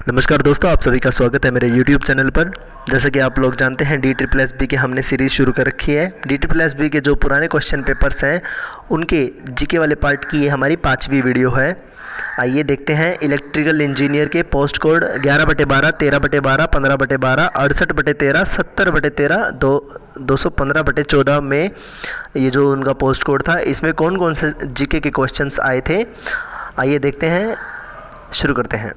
नमस्कार दोस्तों, आप सभी का स्वागत है मेरे YouTube चैनल पर। जैसा कि आप लोग जानते हैं DSSB की हमने सीरीज़ शुरू कर रखी है। DSSB के जो पुराने क्वेश्चन पेपर्स हैं उनके जीके वाले पार्ट की ये हमारी 5वीं वीडियो है। आइए देखते हैं। इलेक्ट्रिकल इंजीनियर के पोस्ट कोड 11/12, 13/12, 15/12, 68/13, 70/13, 215/14 में ये जो उनका पोस्ट कोड था, इसमें कौन कौन से जीके के क्वेश्चंस आए थे, आइए देखते हैं। शुरू करते हैं।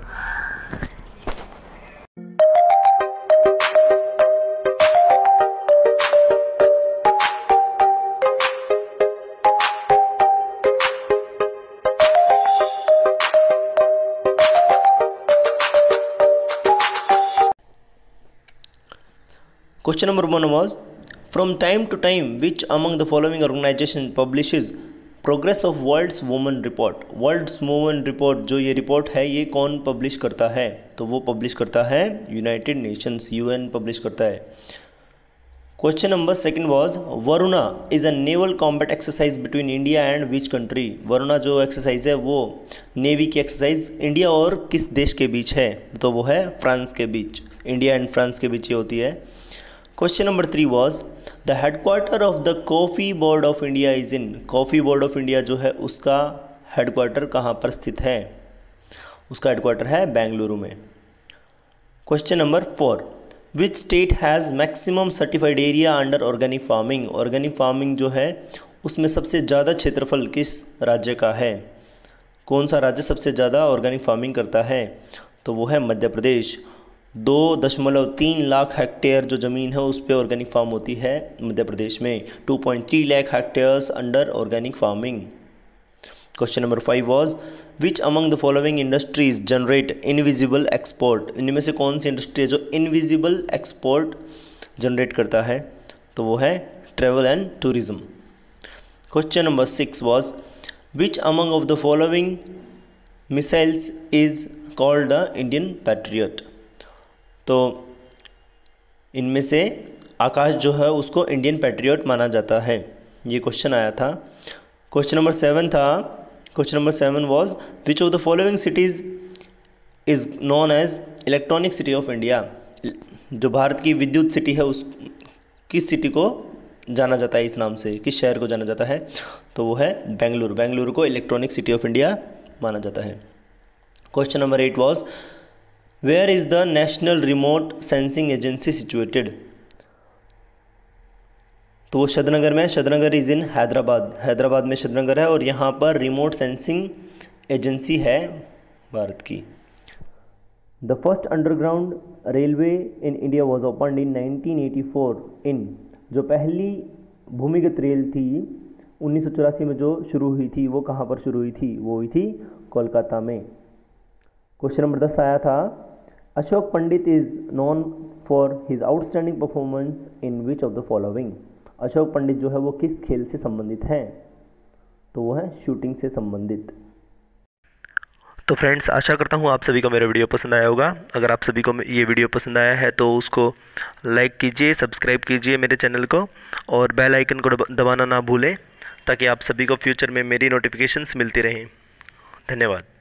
Question number 1 was, from time to time which among the following organization publishes progress of World's Women Report? World's Women Report जो ये रिपोर्ट है ये कौन पब्लिश करता है? तो वो पब्लिश करता है यूनाइटेड नेशंस, UN पब्लिश करता है। Question number 2 was, Varuna is a naval combat exercise between India and which country? Varuna जो एक्सरसाइज है वो नेवी की एक्सरसाइज इंडिया और किस देश के बीच है? तो वो है फ्रांस के बीच, इंडिया एंड फ्रांस के बीच ये होती है। Question number 3 was, the headquarter of the coffee board of India is in? Coffee board of India जो है उसका हेडक्वार्टर कहाँ पर स्थित है? उसका हेडक्वार्टर है बेंगलुरु में। Question number 4, which state has maximum certified area under organic farming? Organic farming जो है उसमें सबसे ज़्यादा क्षेत्रफल किस राज्य का है? कौन सा राज्य सबसे ज़्यादा ऑर्गेनिक फार्मिंग करता है? तो वो है मध्य प्रदेश। 2.3 लाख हेक्टेयर जो ज़मीन है उस पर ऑर्गेनिक फार्म होती है मध्य प्रदेश में। 2.3 lakh hectares under organic farming. Question number 5 was, which among the following industries generate invisible export? इनमें से कौन सी इंडस्ट्री है जो इनविजिबल एक्सपोर्ट जनरेट करता है? तो वो है travel and tourism. Question number 6 was, which among of the following missiles is called the Indian Patriot? तो इनमें से आकाश जो है उसको इंडियन पैट्रियट माना जाता है। ये क्वेश्चन आया था। क्वेश्चन नंबर 7 था। Question number 7 was, which of the following cities is known as electronic city of India? जो भारत की विद्युत सिटी है उस किस सिटी को जाना जाता है इस नाम से, किस शहर को जाना जाता है? तो वो है बेंगलुरु। बेंगलुरु को इलेक्ट्रॉनिक सिटी ऑफ इंडिया माना जाता है। Question number 8 was, where is the national remote sensing agency situated? तो वो श्रीनगर में, श्रीनगर इज़ इन हैदराबाद, हैदराबाद में श्रीनगर है और यहाँ पर रिमोट सेंसिंग एजेंसी है भारत की। The first underground railway in India was opened in 1984 in? जो पहली भूमिगत रेल थी 1984 में जो शुरू हुई थी वो कहाँ पर शुरू हुई थी? वो हुई थी कोलकाता में। क्वेश्चन नंबर 10 आया था, Ashok Pandit is known for his outstanding performance in which of the following? Ashok Pandit जो है वो किस खेल से संबंधित हैं? तो वो है शूटिंग से संबंधित। तो फ्रेंड्स, आशा करता हूँ आप सभी को मेरा वीडियो पसंद आया होगा। अगर आप सभी को ये वीडियो पसंद आया है तो उसको लाइक कीजिए, सब्सक्राइब कीजिए मेरे चैनल को और बेल आइकन को दबाना ना भूलें ताकि आप सभी को फ्यूचर में मेरी नोटिफिकेशंस मिलती रहें। धन्यवाद।